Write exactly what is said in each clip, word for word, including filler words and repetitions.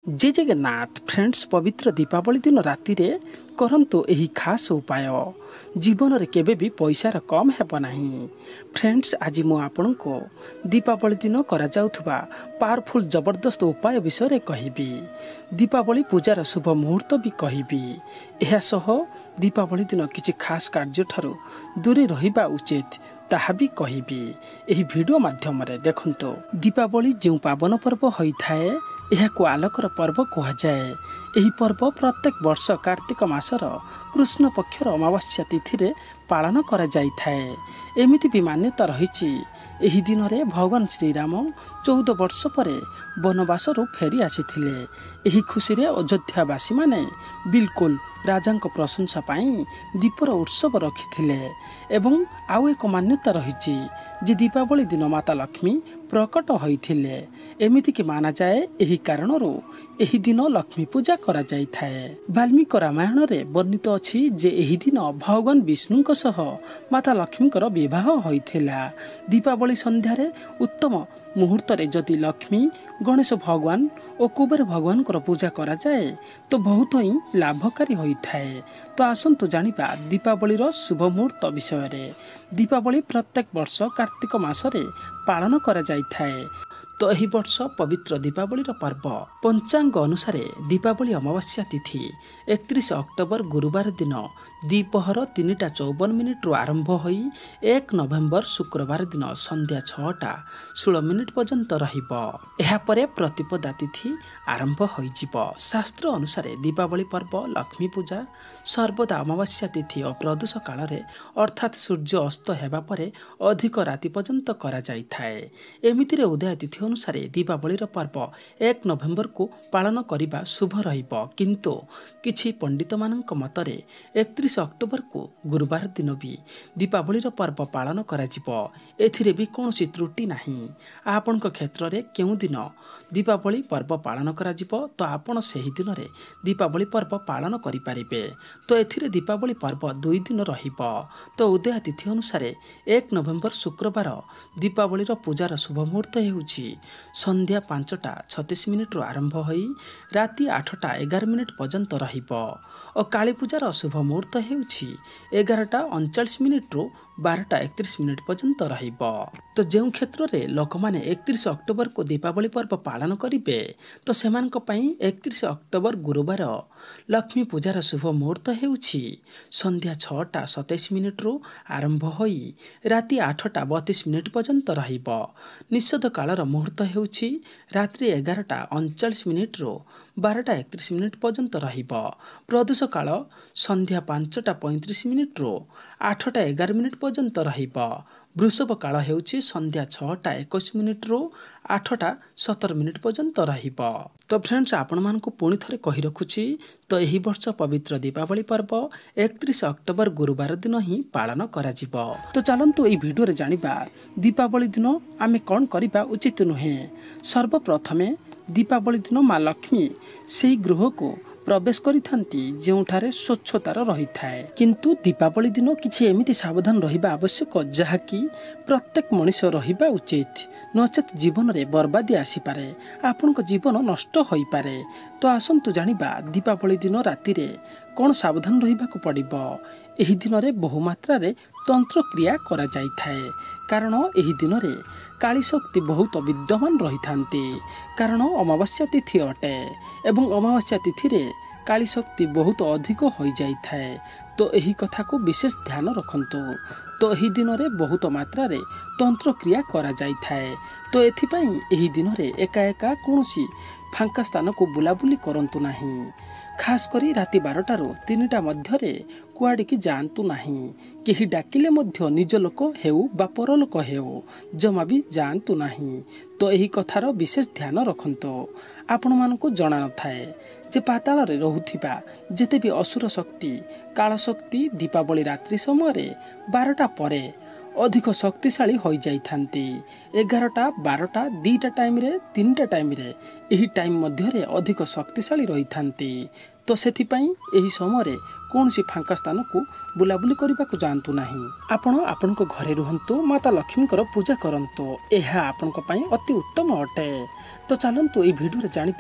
जय जगन्नाथ फ्रेंड्स पवित्र दीपावली दिन राति रे करंतु एही खास उपाय जीवन रे केबे भी पैसार कम हेब नाही। फ्रेंड्स आज मु आपन को दीपावली दिन करा जाउथबा पावरफुल जबरदस्त उपाय विषय रे कहिबी। दीपावली पूजार शुभ मुहूर्त भी कहिबी। एहा सह दीपावली दिन किछि खास कार्य ठारू दूरे रहिबा उचित ताहा भी कहिबी। एही वीडियो माध्यम रे देखंतो दीपावली जो पावन पर्व होई थाए एहाको आलोकर पर्व कहा जाए। एही पर्व प्रत्येक वर्ष कार्तिक मासर कृष्ण पक्षर अमावास्या तिथि रे पालन करा जाई थाए। एमिति भी मान्यता रहिछि एही दिन रे भगवान श्रीराम चौदह वर्ष परे वनवास रु फेरी आसीथिले। एही खुशी रे अयोध्यावासी माने बिल्कुल राजांक प्रशंसा पाई दीपर उत्सव रखिथिले। एवं आउ एक मान्यता रहिछि जे दीपावली दिन माता लक्ष्मी प्रकट होइथिले। एमिति कि माना जाए एही कारणरू एही दिन लक्ष्मी पूजा करा जाई थाए। वाल्मीकि रामायण रे वर्णित अछि जे एही दिन भगवान विष्णुଙ୍କ सह माता लक्ष्मीଙ୍କର विवाह होइथिला। दीपावली संध्या रे उत्तम मुहूर्त रे जदि लक्ष्मी गणेश भगवान और कुबेर भगवान को पूजा करा जाए तो बहुत ही लाभकारी होई थाए। तो आसंतु जानिबा दीपावली रो शुभ मुहूर्त विषय रे। दीपावली प्रत्येक वर्ष कार्तिक मासरे पालन करा जाई थाए। तो एही वर्ष पवित्र दीपावली रो पर्व पंचांग अनुसार दीपावली अमावास्या तिथि एकतीस अक्टोबर गुरुवार दिन द्विपहर तीनटा चौवन मिनिट रु आरंभ होई एक नवेम्बर शुक्रवार दिन संध्या छटा षोल मिनिट पर्यंत रहिबो। एहा परे प्रतिपदा तिथि आरंभ होइजिबो। शास्त्र अनुसार दीपावली पर्व लक्ष्मी पूजा सर्वदा अमावास्या तिथि और प्रदोष काल रे अर्थात सूर्य अस्त हेबा परे अधिक राति पर्यंत करा जाई थाए। एमिति रे उदय तिथि अनुसार दीपावली पर्व एक नवेम्बर को पालन करिबा शुभ रहिबो। किंतु किछि पंडित मानक मतरे एकतीस अक्टोबर को गुरुवार दिन भी दीपावली पर्व पालन करा जिवो। एथिरे भी कोनोसी त्रुटि नाही। आपनक क्षेत्र रे केउ दिन दीपावली पर्व पालन करा जिवो तो आपण सेही दिन रे दीपावली पर्व पालन करि पारिबे। तो एथिरे दीपावली पर्व दुई दिन रहिबो। तो उदय तिथि अनुसार एक नवेम्बर शुक्रवार दीपावली पूजार शुभ मुहूर्त हेउछि संध्या पांचटा छत्तीस मिनिट रु आरंभ होई राति आठटा एगार मिनिट पर्यंत रहिबो। और काली पूजार अशुभ मुहूर्त हेउछि एगारटा अड़चाश मिनिट रु बारटा एकतीस मिनिट पर्यंत रहिबो। तो जो क्षेत्र रे लोक माने एकतीस अक्टोबर को दीपावली पर्व पालन करिबे तो सेमानक पई एकतीस अक्टोबर गुरुवार लक्ष्मी पूजार शुभ मुहूर्त हेउछि संध्या छटा सत्ताईस मिनिट रु आरंभ होई राति आठटा बत्तीस मिनिट पर्यंत रहिबो। निषेध कालर मुहूर्त हेउछि रात्रि एगारटा अड़चाश मिनिट रु बारटा एकतीस मिनिट पर्यंत रहिबो। प्रदोष काल संध्या पांचटा पैंतीस मिनिट रु आठटा एगार मिनिट पर्यंत रहिबो। वृषभ काल हेउछि संध्या छटा इक्कीस मिनिट रु आठटा सतर मिनिट पर्यंत रहिबो। तो फ्रेंड्स आपण मानकु पुणी थरे कहि रखुछि तो एही वर्ष पवित्र दीपावली पर्व एकतीस अक्टोबर गुरुवार दिन ही पालन करा जिवो। तो चलंतु एही वीडियो रे जानिबा दीपावली दिन आमे कोन करिबा उचित नुहे। सर्वप्रथमे दीपावली दिन माँ लक्ष्मी सेही गृह को प्रवेश करिथांती जेउठारे स्वच्छतार रही थाए। किंतु दीपावली दिन किछि एमिति सावधान रहिबा आवश्यक जहाकी प्रत्येक मनुष्य रहिबा उचित नचेत जीवन रे बर्बादी आसी पारे आपनक जीवन नष्ट होई पारे। तो आसंतु जानिबा दीपावली दिन राति रे कोन सावधान रहिबा को पड़िबो। एही दिन रे बहु मात्रा रे तंत्र क्रिया करा जाई थाए कारण एही दिन रे काली शक्ति बहुत विद्यमान रही थांती कारण अमावास्या तिथि अटे एवं अमावास्या तिथि रे काली शक्ति बहुत अधिक हो जाई थाए। तो एही कथा को विशेष ध्यान रखंतु। तो एही दिन रे बहुत मात्रा रे तंत्र क्रिया करा जाई थाए। तो एथिपई एही दिन रे एका एका कोनोसी फांका स्थान को बुलाबुली करंतु नाही। खास करी राति बारटा रु तीनटा मध्य रे कुआडे की जानतु नाही। केही डाकिले मध्य निज लोक हेउ बा पर लोक हेउ जमा भी जानतु नाही। तो एही कथार विशेष ध्यान रखंतु। आपण मानकु जणा न थाए जे पाताल रे रहुथिबा जेते भी असुर शक्ति काल शक्ति दीपावली रात्रि समय रे बारटा परे अधिक शक्तिशाली हो जाई थांती। एगारटा बारटा दीटा टाइम रे तीनटा टाइम रे एही टाइम मध्य रे अधिक शक्तिशाली रही थांती। तो सेथिपई एही समय रे कौनसी फांका स्थान को बुलाबुली करने को जातु नहीं। आपण आपण घरे रुहतु माता लक्ष्मी पूजा करंतु, यह आपण अति उत्तम अटे। तो चलतु ये भिडियो जानिबा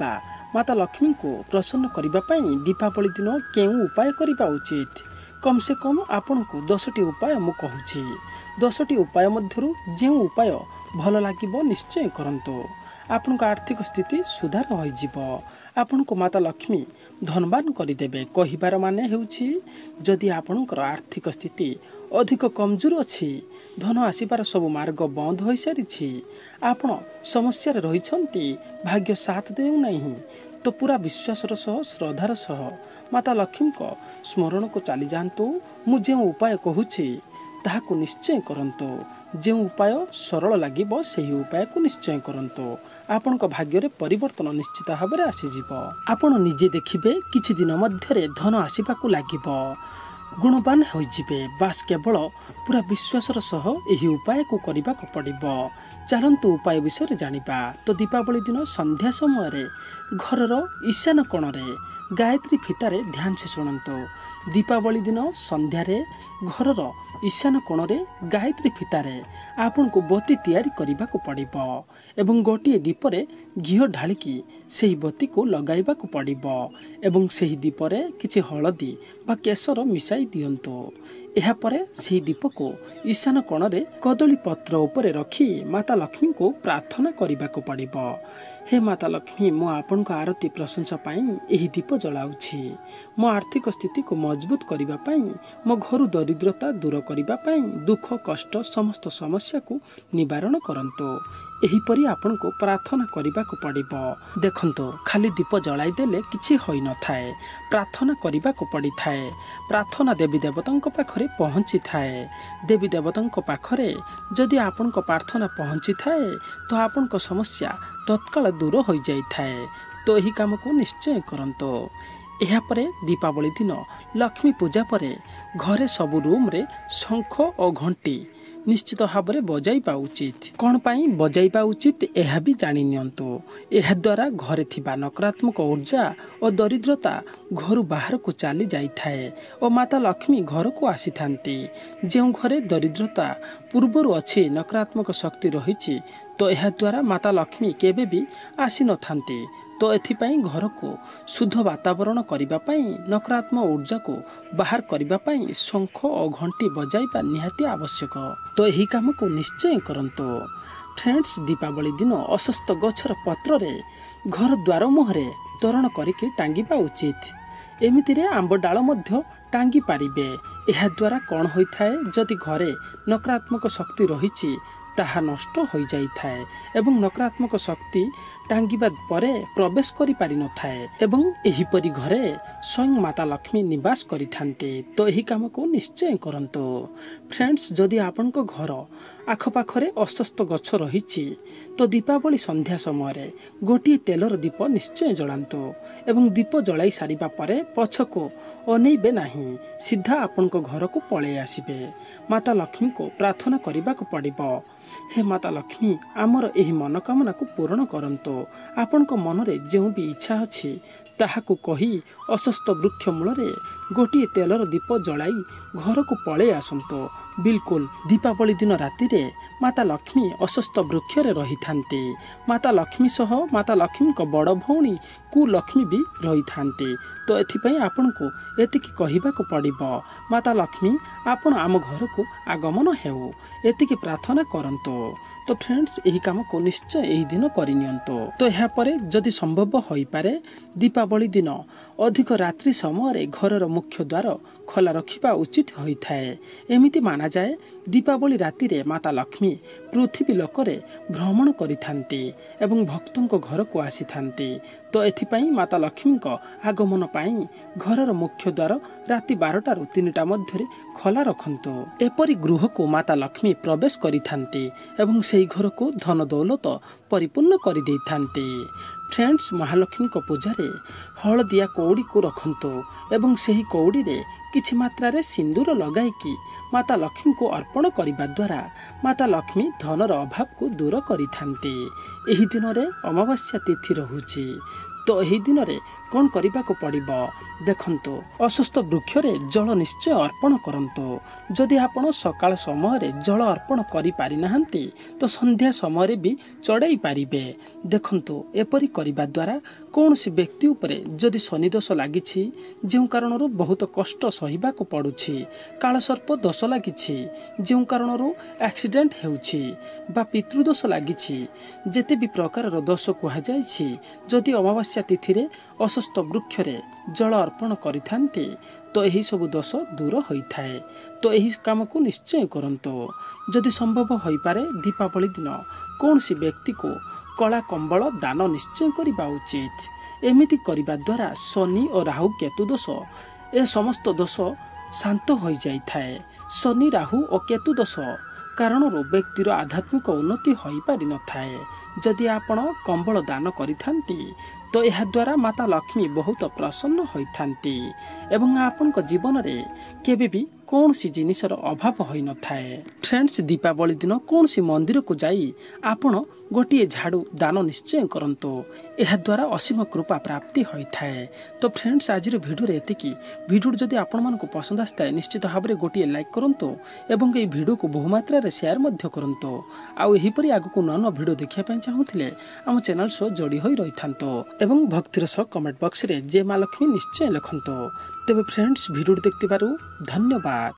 माता लक्ष्मी को प्रसन्न करने पाई दीपावली दिन केउ उपाय करने उचित कम से कम आपन को दसटी उपाय मु कहूची। दसटी उपाय मध्यरु जो उपाय भल लागिबो निश्चय करंतो। आपन को आर्थिक स्थिति सुधार हो जिवो। आपन को माता लक्ष्मी धनवान करदेवे। कहिबार माने हेउछि जदि आपनकर आर्थिक स्थिति अधिक कमजोर अछि, धन आसीबार सब मार्ग बंद हो सारिछि, आपण समस्या रहिछंती, भाग्य साथ देउ नहीं, तो पूरा विश्वासर सह श्रद्धार सह माता लक्ष्मी को स्मरण को चली जातु। मु जो उपाय कहूछि ताहाकु निश्चय करंतो। जो उपाय सरल लागिबो सेही उपाय को निश्चय करंतो। आपन को भाग्य रे परिवर्तन निश्चित भाव में आसीजिवो। आपण निजे देखिबे किछि दिन मध्यरे धन आसीबाकू लागिबो, गुणवान हो जिबे। बास केवल पूरा विश्वासर सह एही उपाय को करबा को पड़िबो। चलंतु उपाय विषय रे जानिबा। तो दीपावली दिन संध्या समय रे घरर ईशान कोण रे गायत्री फितारे ध्यान से शुणु। दीपावली दिन संध्या रे घरर ईशान कोण रे गायत्री फितारे आपन को बत्ती तैयारी करबा को पड़िबो एवं गोटिए दीपरे घिओ ढालिकी सेही बत्ती को लगाइबा को पड़िबो एवं सेही दीपरे किछि हळदी बा केसर मिसाई दियंतो। एहा परे सेही दीप को ईशान कोण रे कदली पत्र उपरे रखी माता लक्ष्मी को प्रार्थना करबा को पड़िबो। हे माता लक्ष्मी, मो आपन को आरती प्रशंसा पाई एही दीप जलाउछि। मो आर्थिक स्थिति को मजबूत करिबा पाई, मो घरु दरिद्रता दूर करिबा पाई, दुख कष्ट समस्त समस्या को निवारण करंतो। एही परी आपन को प्रार्थना करबा को पड़िबो। देखंतो खाली दीप जलाई देले किछि होई न थाए, प्रार्थना करबा को पड़ी थाए। प्रार्थना देवी देवतांक पाखरे पहुंची थाए। देवी देवतांक पाखरे जदि आपन को प्रार्थना पहुंची थाए तो आपन को समस्या तत्काल दूर हो जाई थाए। तो एही काम को निश्चय करंतो। एहा परे दीपावली दिन लक्ष्मी पूजा परे घरे सब रूम रे शंख और घंटी निश्चित भाव में बजाइबा उचित। कौन पाई बजाइबा उचित यह भी जानी नियंतु। यह द्वारा घरे थिबा नकारात्मक ऊर्जा और दरिद्रता घर बाहर को चली जाई थाए और माता लक्ष्मी घर को आसी थांती। जो घरे दरिद्रता पूर्वर अच्छी नकारात्मक शक्ति रही तो यह द्वारा माता लक्ष्मी केबे भी आसी न थांती। तो एथिपाई घर को शुद्ध वातावरण करिबा पाई नकारात्मक ऊर्जा को बाहर करिबा पाई शंख और घंटी बजाइबा निहाती आवश्यक। तो यही काम को निश्चय करंतो। फ्रेंड्स, दीपावली दिन अशस्त गछर पत्र रे घर द्वार मुहरे तोरण करिके टांगिबा उचित। एमितिरे आंब डाल मध्य टांगी पारिबे। एहा द्वारा कौन होई थाए, जदि घरे नकारात्मक शक्ति रहिछि ताहा नष्ट हो जाई थाए एवं नकारात्मक शक्ति टांगिबा परे प्रवेश करि पारि न थाए एवं एही परी घरे स्वयं माता लक्ष्मी निवास करि थांते। तो एही काम को निश्चय करंतो। फ्रेंड्स, जदि आपन को घर आख पाखरे अशस्त गछ रहिछि तो दीपावली संध्या समय रे गोटिए तेलर दीप निश्चय जलांतो एवं दीप जलाई सारिबा परे पछको अनेइबे नाही, सीधा आपन को घर को पळे आसीबे। माता लक्ष्मी को प्रार्थना करिबा को पड़िबो। हे माता लक्ष्मी, आमर एही मनोकामना को पूर्ण करंतो। आपन को मन रे जो भी इच्छा अछि ताहाकु कही अशस्त वृक्ष मूल रे गोटिए तेलर दीप जलाई घर को पळे आसंतो। बिल्कुल दीपावली दिन राति रे माता लक्ष्मी अशस्त वृक्ष रे रही थांते। माता लक्ष्मी सह माता लक्ष्मी को बड़ भौणी कुलक्ष्मी भी रही थांते। तो एथिपई आपन को एतिकी कहिबा को पड़िबो, माता लक्ष्मी आपन आम घर को आगमन हेउ, एतिकी प्रार्थना करंतो। तो फ्रेंड्स, एही काम को निश्चय एही दिन करिनियंतो। तो एहा परे जदि संभव होई पारे दीपावली दिन अधिक रात्रि समय रे घरर मुख्य द्वार खोला रखिबा उचित होई थाए। एमिति माना जाए दीपावली राति रे माता लक्ष्मी पृथ्वी लोकरे भ्रमण करिथांती एवं भक्तों को घर को आसी थांती। तो एथिपाई माता लक्ष्मी को आगमन पाई घरर मुख्य द्वार राति बारटा रु तीनटा मध्य खोला रखंतो। एपरी गृह को माता लक्ष्मी प्रवेश करिथांती एवं सेही घर को धन दौलत परिपूर्ण करि देइथांती। फ्रेंड्स, महालक्ष्मी को पूजा रे हलदिया कौड़ी को रखंतो एवं सेही कौड़ी रे किछि मात्रा रे सिंदूर लगाइकी माता लक्ष्मी को अर्पण करिबा द्वारा माता लक्ष्मी धनर अभाव को दूर करिथांती। एही दिन रे अमावास्या तिथि रहुछि। तो एही दिन रे कौन करने को पड़िबो देखंतु असुस्थ वृक्षरे जल निश्चय अर्पण करंतु जदि आपण सकाळ समय रे जल अर्पण करि पारि नाहंती तो संध्या समय रे भी चढ़ाई पारिबे देखंतु एपरि करिबा द्वारा कौन सी व्यक्ति उपरे जदि शनि दोष लागिछि जे कारणरू बहुत कष्ट सहिबा को पड़ुछि काल सर्प दोष लागिछि जे कारणरू एक्सीडेंट हेउछि बा पितृदोष लागिछि जेते भी प्रकार दोष कुहा जाइछि जदि अमावास्या तिथि रे असुस्थ वृक्षरे जल अर्पण करिथांती तो यही सब दोष दूर होइथाए तो यही काम को निश्चय करंतो जदि संभव होई पारे दीपावली दिन कौन सी व्यक्ति को कला कंबल दान निश्चय करबा उचित एमिति करबा द्वारा शनि और राहु केतु दोष ए समस्त दोष शांत हो जाई थाए शनि राहु और केतु दोष कारण व्यक्तिर आध्यात्मिक उन्नति हो पारि न थाए जदि आपण कंबल दान करिथांती तो यह द्वारा माता लक्ष्मी बहुत प्रसन्न होइथांती एवं आपण जीवन रे केबे भी कौन सी जिनिसर अभाव होई न थाए फ्रेंड्स दीपावली दिन कौन सी मंदिर को जाई आपण गोटे झाड़ू दान निश्चय करंतो यह द्वारा असीम कृपा प्राप्ति होई थाए तो फ्रेंड्स आज वीडियो रे एतिकी वीडियो जदि आपण मन को पसंद आस्ताए निश्चित भाव में गोटे लाइक करंतो एवं ए वीडियो को बहुमात्रा रे शेयर मध्य करंतो आउ एही परि आगु को नन वीडियो देखिया पय चाहुथिले हम चैनल सो जोड़ी होई रहिथांतो एवं भक्तिर सह कमेंट बॉक्स रे जय मां लक्ष्मी निश्चय लिखंतो तेबे फ्रेंड्स वीडियो देखतिबारु धन्यवाद।